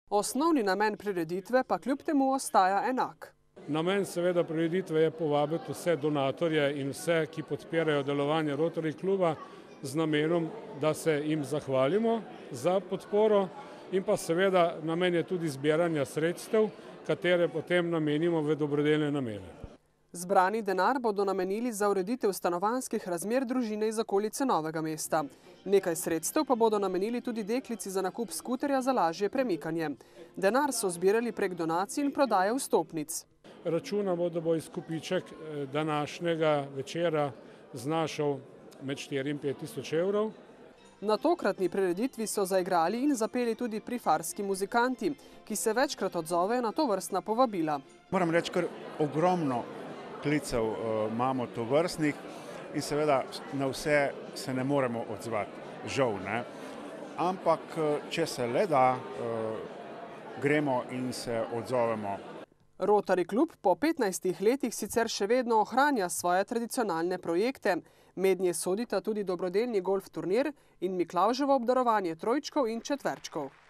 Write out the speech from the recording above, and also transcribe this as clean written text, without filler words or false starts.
Osnovni namen prireditve pa kljub temu ostaja enak. Namen seveda prireditve je povabiti vse donatorje in vse, ki podpirajo delovanje Rotary kluba z namenom, da se jim zahvalimo za podporo in pa seveda namen je tudi zbiranja sredstev, katere potem namenimo v dobrodelne namene. Zbrani denar bodo namenili za ureditev stanovanjskih razmer družine iz okolice Novega mesta. Nekaj sredstev pa bodo namenili tudi deklici za nakup skuterja za lažje premikanje. Denar so zbirali prek donacij in prodaje vstopnic. Računamo, da bo izkupiček današnjega večera znašal med 4 in 5 tisoč evrov. Na tokratni prireditvi so zaigrali in zapeli tudi prifarski muzikanti, ki se večkrat odzovejo na tovrstna povabila. Moram reči, kar ogromno klicev imamo tovrstnih in seveda na vse se ne moremo odzvati, žal, ne. Ampak, če se le da, gremo in se odzovemo. Rotary klub po 15 letih sicer še vedno ohranja svoje tradicionalne projekte. Mednje sodita tudi dobrodelni golf turnir in Miklavževo obdarovanje trojčkov in četverčkov.